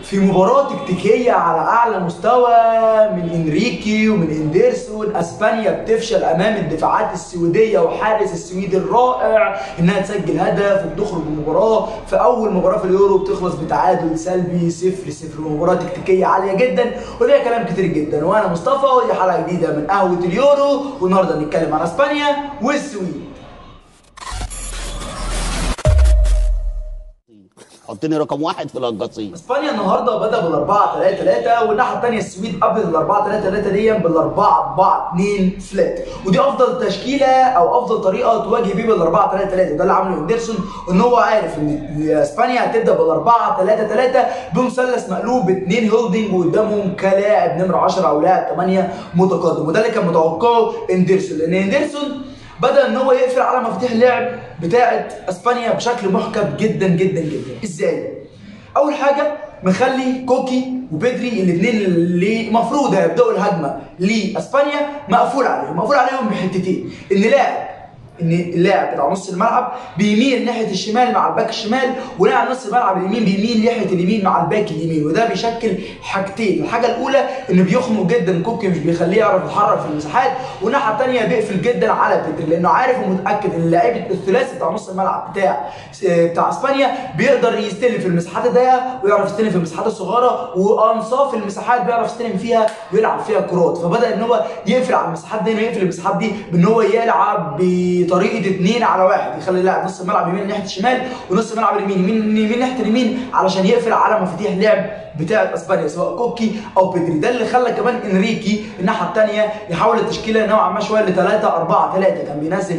في مباراة تكتيكية على أعلى مستوى من إنريكي ومن إندرسون، أسبانيا بتفشل أمام الدفاعات السويدية وحارس السويد الرائع إنها تسجل هدف وبتخرج بمباراة في أول مباراة في اليورو بتخلص بتعادل سلبي 0-0. مباراة تكتيكية عالية جدا وفيها كلام كتير جدا. وأنا مصطفى ودي حلقة جديدة من قهوة اليورو، والنهارده هنتكلم عن أسبانيا والسويد. حطني رقم واحد في القصيم. اسبانيا النهارده بدأ بال4-3-3، والناحيه الثانيه السويد قبل ال4-3-3 دي بال4-4-2 فلات، ودي افضل تشكيله او افضل طريقه تواجه بيه بال4-3-3. ده اللي عمله اندرسون، ان هو عارف ان اسبانيا هتبدا بال4-3-3 بمثلث مقلوب ب2 هولدنج قدامهم كلاعب نمره 10 او لاعب 8 متقدم، وده اللي كان متوقعه اندرسون، لان اندرسون بدأ ان هو يقفل على مفاتيح اللعب بتاعه اسبانيا بشكل محكم جدا جدا جدا. ازاي؟ اول حاجه مخلي كوكي وبيدري الاثنين اللي المفروض هيبداوا الهجمه لاسبانيا مقفول عليهم بحتتين، ان اللاعب بتاع نص الملعب بيميل ناحيه الشمال مع الباك الشمال، ولاعب نص الملعب اليمين بيميل ناحيه اليمين مع الباك اليمين، وده بيشكل حاجتين. الحاجه الاولى انه بيخنق جدا كوكي، مش بيخليه يعرف يتحرك في المساحات، والناحيه الثانيه بيقفل جدا على بيدري، لانه عارف ومتاكد ان لعيبه الثلاثي بتاع نص الملعب بتاع اسبانيا بيقدر يستلم في المساحات الضيقه ويعرف يستلم في المساحات الصغيره، وانصاف المساحات بيعرف يستلم فيها ويلعب فيها كرات. فبدا ان هو يقفل على المساحات دي، ويقفل المساحات دي بان هو يلعب بطريقه 2-على-1، يخلي اللاعب نص الملعب يمين ناحيه الشمال ونص الملعب اليمين يمين ناحيه اليمين، علشان يقفل على مفاتيح لعب بتاعه اسبانيا سواء كوكي او بيدري. ده اللي خلى كمان انريكي الناحيه الثانيه يحول التشكيله نوعا ما شويه ل3-4-3، كان بينزل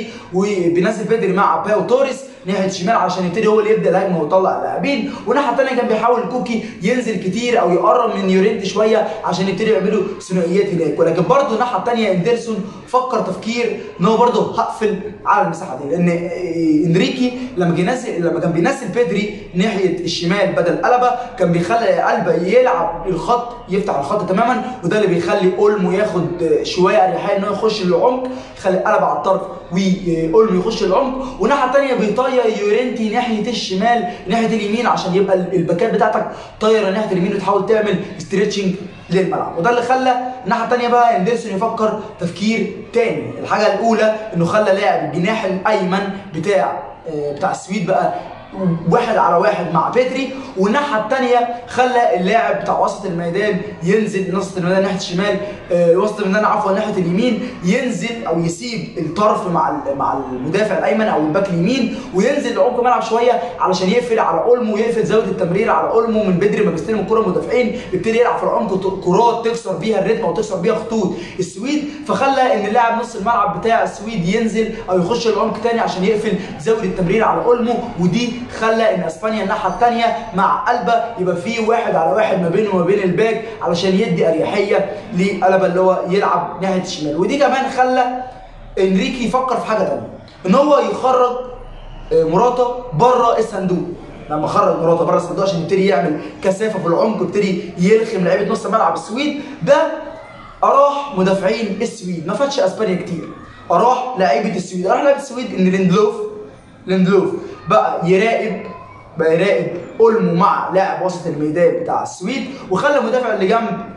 بيدري مع باو توريس ناحيه الشمال علشان يبتدي هو اللي يبدا الهجمه ويطلع اللاعبين، والناحيه الثانيه كان بيحاول كوكي ينزل كتير او يقرب من يورينتي شويه عشان يبتدي يعملوا ثنائيات هناك. ولكن برضه الناحيه الثانيه اندرسون فكر تفكير ان هو برضه هقفل على المساحه دي، لان انريكي لما كان بينزل بيدري ناحيه الشمال بدل ألابا، كان بيخلي ألابا يلعب الخط، يفتح الخط تماما، وده اللي بيخلي اولمو ياخد شويه اريحيه ان هو يخش للعمق، يخلي ألابا على الطرف واولمو يخش للعمق، والناحيه الثانيه بيطير يورينتي ناحيه الشمال ناحيه اليمين عشان يبقى الباكات بتاعتك طايره ناحيه اليمين وتحاول تعمل ستريتشنج للملعب. وده اللي خلى الناحيه الثانيه بقى اندرسون يفكر تفكير تاني. الحاجه الاولى انه خلى لاعب الجناح الايمن بتاع السويد بقى 1-على-1 مع بيدري، والناحيه الثانيه خلى اللاعب بتاع وسط الميدان ينزل وسط الميدان ناحيه الشمال، وسط الميدان عفوا ناحيه اليمين، ينزل او يسيب الطرف مع المدافع الايمن او الباك اليمين، وينزل لعمق الملعب شويه علشان يقفل على اولمو، يقفل زاويه التمرير على اولمو من بيدري. ما بيستلم الكره المدافعين يبتدي يلعب في العمق كرات تكسر بيها الريتم او تكسر بيها خطوط السويد، فخلى ان اللاعب نص الملعب بتاع السويد ينزل او يخش العمق ثاني عشان يقفل زاويه التمرير على اولمو، ودي خلى ان اسبانيا الناحيه الثانيه مع ألابا يبقى في 1-على-1 ما بينه وما بين الباك علشان يدي اريحيه لألابا اللي هو يلعب ناحيه الشمال. ودي كمان خلى انريكي يفكر في حاجه ثانيه، ان هو يخرج موراتا بره الصندوق. لما خرج موراتا بره الصندوق عشان يبتدي يعمل كثافه في العمق ويبتدي يلخم لعيبه نص ملعب السويد، ده اراح مدافعين السويد، ما فاتش اسبانيا كتير، اراح لعيبه السويد، ان ليندلوف بقى يراقب اولمو مع لاعب وسط الميدان بتاع السويد، وخلى المدافع اللي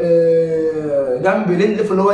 جنب ليندلوف اللي هو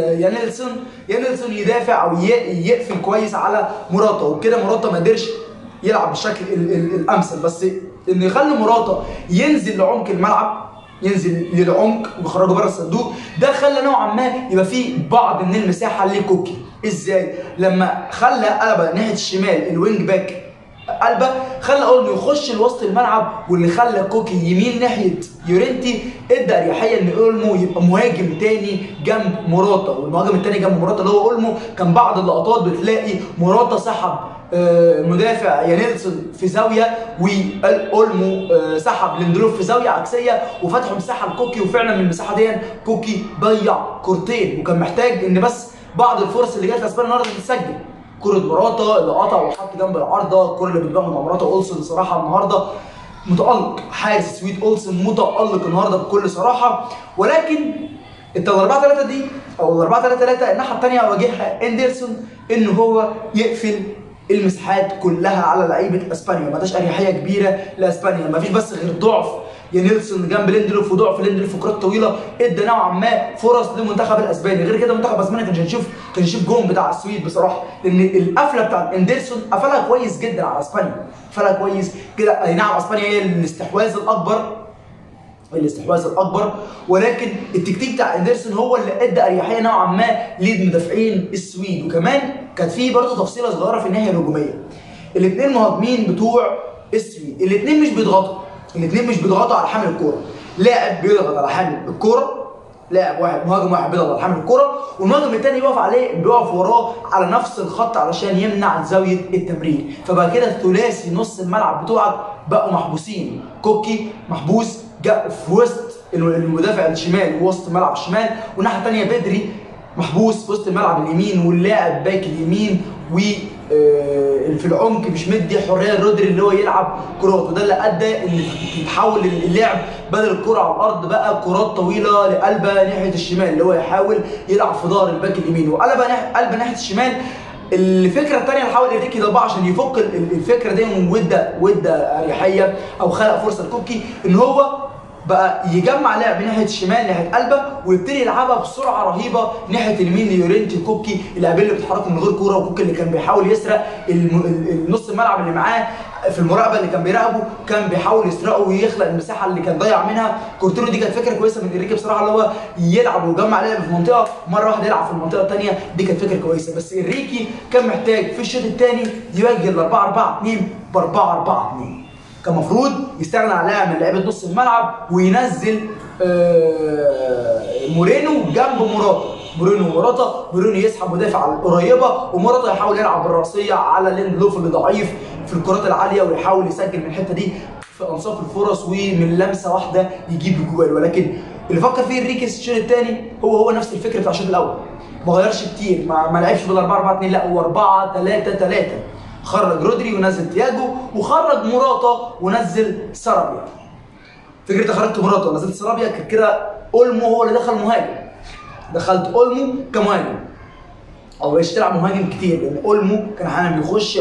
يانيلسون يدافع او يقفل كويس على موراتا، وبكده موراتا ما قدرش يلعب بالشكل الامثل. بس انه يخلي موراتا ينزل لعمق الملعب، ينزل للعمق ويخرجه بره الصندوق، ده خلى نوعا ما يبقى فيه بعض من المساحه لكوكي. ازاي؟ لما خلى ألابا ناحيه الشمال الوينج باك ألابا، خلى اولمو يخش لوسط الملعب، واللي خلى كوكي يميل ناحيه يورينتي، ادى اريحيه ان اولمو يبقى مهاجم تاني جنب موراتا، والمهاجم التاني جنب موراتا اللي هو اولمو. كان بعض اللقطات بتلاقي موراتا سحب مدافع يانيلسون في زاويه، واولمو سحب ليندلوف في زاويه عكسيه، وفتحوا مساحه لكوكي، وفعلا من المساحه دي كوكي ضيع كورتين، وكان محتاج ان بس بعض الفرص اللي جت لاسبانيا النهارده تتسجل. كرة موراتا اللي قطع وحط جنب العارضه، الكرة اللي بتبان مع موراتا اولسن صراحه النهارده متألق، حارس السويد اولسن متألق النهارده بكل صراحه. ولكن ال4-3-3 دي او ال4-3-3 الناحيه الثانيه واجهها اندرسون ان هو يقفل المساحات كلها على لعيبه اسبانيا، ما اداش اريحيه كبيره لاسبانيا، ما فيش بس غير ضعف يا نيلسون جنب ليندلوف، وضعف ليندلوف في كرات طويله ادى نوعا ما فرص للمنتخب الاسباني. غير كده المنتخب الاسباني كان هنشوف جون بتاع السويد بصراحه، لان القفله بتاع اندرسون قفلها كويس جدا على اسبانيا، قفلها كويس كده. اي نعم اسبانيا هي الاستحواذ الاكبر، ولكن التكتيك بتاع اندرسون هو اللي ادى اريحيه نوعا ما للمدافعين السويد. وكمان كانت في برضه تفصيله صغيره في الناحيه الهجوميه. الاثنين مهاجمين بتوع السويد الاثنين مش بيضغطوا على حامل الكوره. لاعب بيضغط على حامل الكوره، لاعب واحد مهاجم واحد بيضغط على حامل الكوره، والمهاجم الثاني بيقف وراه على نفس الخط علشان يمنع زاويه التمرير. فبقى كده ثلاثي نص الملعب بتوعك بقوا محبوسين. كوكي محبوس جاء في وسط المدافع الشمال ووسط الملعب الشمال، والناحيه الثانيه بدري محبوس في وسط الملعب اليمين، واللاعب باك اليمين في العمق مش مدي حريه لرودري اللي هو يلعب كرات. وده اللي ادى ان يتحول اللعب بدل الكره على الارض بقى كرات طويله لقلبه ناحيه الشمال، اللي هو يحاول يلعب في ظهر الباك اليمين وقلبه ناحيه الشمال. الفكره الثانيه اللي حاول انريكي يطبقها عشان يفك الفكره دي وادى اريحيه او خلق فرصه لكوكي ان هو بقى يجمع لاعب ناحيه الشمال ناحيه قلبه، ويبتدي يلعبها بسرعه رهيبه ناحيه اليمين ليورينتي كوكي، اللاعبين اللي بيتحركوا من غير كوره. وكوكي اللي كان بيحاول يسرق النص الملعب اللي معاه في المراقبه اللي كان بيراقبه، كان بيحاول يسرقه ويخلق المساحه اللي كان ضيع منها كورتيرو. دي كانت فكره كويسه من انريكي بصراحه، اللي هو يلعب ويجمع لاعب في منطقه مره واحده يلعب في المنطقه الثانيه. دي كانت فكره كويسه. بس انريكي كان محتاج في الشوط الثاني يوجه ال 4-4-2 ب 4-4-2. كان المفروض يستغنى عن لاعب من لعيبه نص الملعب وينزل مورينو جنب مورينو يسحب مدافع على القريبه، وموراتا يحاول يلعب بالراسيه على ليندلوف اللي ضعيف في الكرات العاليه، ويحاول يسجل من الحته دي في انصاف الفرص ومن لمسه واحده يجيب الجوال. ولكن اللي فكر فيه انريكي الشوط الثاني هو نفس الفكره بتاع الشوط الاول، ما غيرش كتير، ما لعبش بال 4-4-2، لا هو 4-3-3. خرج رودري ونزل تياجو، وخرج موراتا ونزل سارابيا. فكرة خرجت موراتا ونزلت سارابيا كان كده اولمو هو اللي دخل مهاجم. دخلت اولمو كمهاجم، او بقيتش تلعب مهاجم كتير، لان اولمو كان احيانا بيخش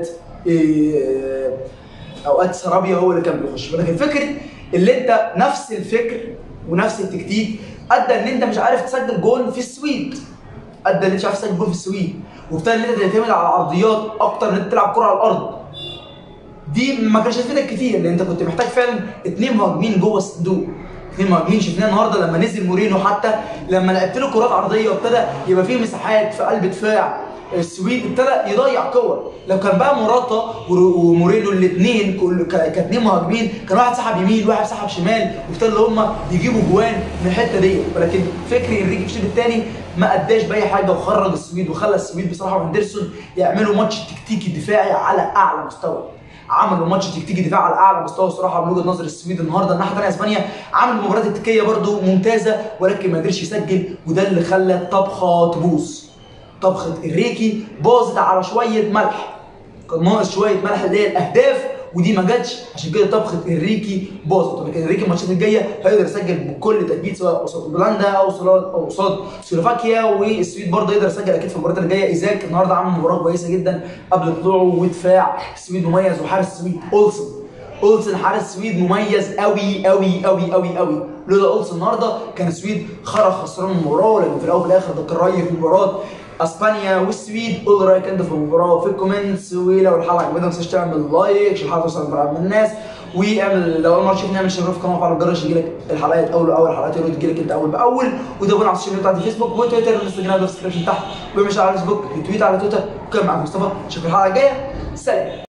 اوقات سارابيا هو اللي كان بيخش. ولكن فكرة اللي انت نفس الفكر ونفس التكتيك ادى ان انت مش عارف تسجل جول في السويد. وابتدى ان انت تعتمد على العرضيات اكتر ان انت تلعب كره على الارض. دي ما كانش هتفيدك كتير، لان انت كنت محتاج فعلا 2 مهاجمين جوه الصندوق. 2 مهاجمين شفناه النهارده لما نزل مورينو، حتى لما لعبت له كرات عرضيه وابتدى يبقى فيه مساحات في قلب دفاع السويد، ابتدى يضيع كور. لو كان بقى موراتا ومورينو الاثنين كاثنين مهاجمين، كان واحد سحب يمين وواحد سحب شمال، وابتدوا هم يجيبوا جوان من الحته دي. ولكن فكري انريكي في الشوط الثاني ما اداش باي حاجه، وخرج السويد وخلى السويد بصراحه واندرسون يعملوا ماتش تكتيكي دفاعي على اعلى مستوى. عملوا ماتش تكتيكي دفاع على اعلى مستوى الصراحه من وجهه نظر السويد النهارده. الناحيه الثانيه اسبانيا عمل مباراه تكتيكيه برده ممتازه، ولكن ما قدرش يسجل، وده اللي خلى الطبخه تبوظ. طبخه انريكي باظت على شويه ملح، كان ناقص شويه ملح اللي هي الاهداف، ودي ما جاتش، عشان كده طبخه انريكي باظت. ولكن انريكي الماتشات الجايه هيقدر يسجل بكل تاكيد، سواء قصاد بولندا او قصاد سلوفاكيا، والسويد برضه يقدر يسجل اكيد في المباريات الجايه. ايزاك النهارده عمل مباراه كويسه جدا قبل طلوعه، ودفاع السويد مميز، وحارس السويد اولسن حارس السويد مميز قوي قوي قوي قوي قوي. لولا اولسن النهارده كان السويد خرج خسران المباراه، لكن في الاول وفي الاخر ده كان رايي في مباراه اسبانيا والسويد. قول رايك انت في المباراه في الكومنتس، ولو الحلقه عجبتك ما تنساش تعمل لايك عشان الحلقه توصل لملايين من الناس، واعمل لو اول مره تشوفني اعمل اشتراك في القناه وفعل الجرس يجيلك الحلقات اول حلقات تجيلك انت اول باول. وتابعونا على السوشيال ميديا بتاعتي فيسبوك وتويتر وانستجرام بالدسكربشن تحت، ومش على الفيسبوك تويت على تويتر. وكان معاكم مصطفى، اشوفكم الحلقه الجايه، سلام.